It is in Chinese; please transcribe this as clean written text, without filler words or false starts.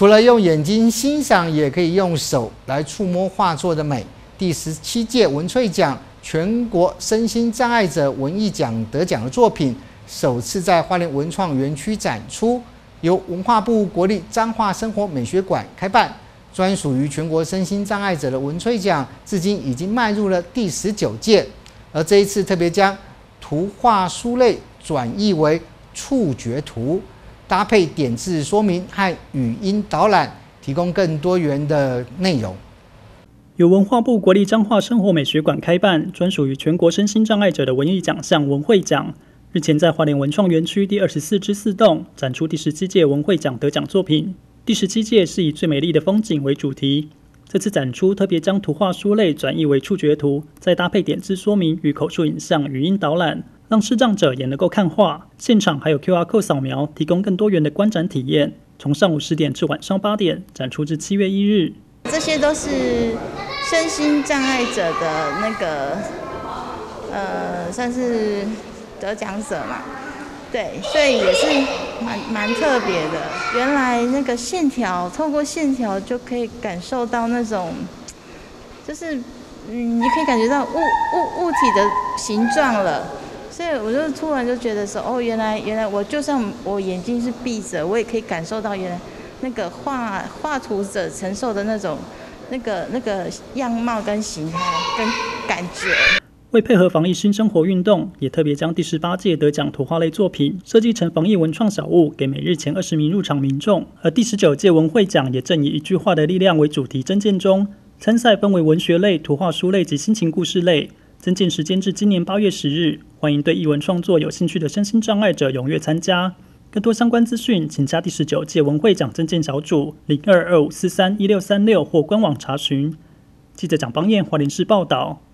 除了用眼睛欣赏，也可以用手来触摸画作的美。第17届文萃奖全国身心障碍者文艺奖得奖的作品，首次在花莲文创园区展出，由文化部国立彰化生活美学馆开办。专属于全国身心障碍者的文萃奖，至今已经迈入了第19届。而这一次特别将图画书类转译为触觉图，搭配点字说明和语音导览，提供更多元的内容。 由文化部国立彰化生活美学馆开办，专属于全国身心障碍者的文艺奖项文慧奖，日前在花莲文创园区第24之4栋展出第17届文慧奖得奖作品。第17届是以最美丽的风景为主题，这次展出特别将图画书类转译为触觉图，再搭配点字说明与口述影像、语音导览，让视障者也能够看画。现场还有 QR Code 扫描，提供更多元的观展体验。从上午10点至晚上8点，展出至7月1日。 这些都是身心障碍者的那个算是得奖者嘛。对，所以也是蛮特别的。原来那个线条，透过线条就可以感受到那种，就是你可以感觉到物体的形状了。所以我就突然就觉得说，哦，原来我就算我眼睛是闭着，我也可以感受到原来那个画图者承受的那种那个样貌跟形态跟感觉。 为配合防疫新生活运动，也特别将第18届得奖图画类作品设计成防疫文创小物，给每日前20名入场民众。而第19届文慧奖也正以一句话的力量为主题征件中，参赛分为文学类、图画书类及心情故事类。征件时间至今年8月10日，欢迎对艺文创作有兴趣的身心障碍者踊跃参加。更多相关资讯，请加第19届文慧奖征件小组0225431636或官网查询。记者蒋邦彦花莲市报道。